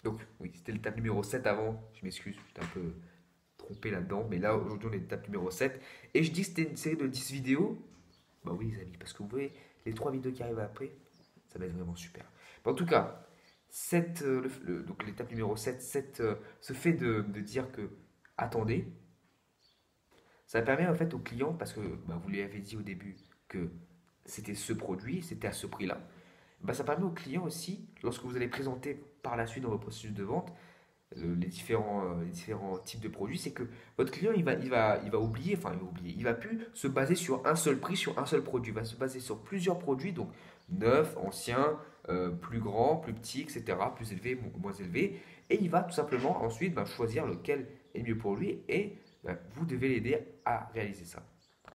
Donc, oui, c'était l'étape numéro 7 avant. Je m'excuse, j'étais un peu trompé là-dedans. Mais là, aujourd'hui, on est à l'étape numéro 7. Et je dis que c'était une série de 10 vidéos. Bah oui, les amis, parce que vous voyez, les 3 vidéos qui arrivent après, ça va être vraiment super. Mais en tout cas, donc l'étape numéro 7, ce fait de dire que, attendez, ça permet en fait au client, parce que bah, vous lui avez dit au début que c'était ce produit, c'était à ce prix-là, bah, ça permet au client aussi, lorsque vous allez présenter par la suite dans votre processus de vente, les différents types de produits, c'est que votre client, il va oublier, enfin, il va oublier, il va plus se baser sur un seul prix, sur un seul produit, il va se baser sur plusieurs produits, donc neufs, anciens, plus grands, plus petits, etc., plus élevés, moins élevés, et il va tout simplement ensuite bah, choisir lequel est le mieux pour lui, et bah, vous devez l'aider à réaliser ça.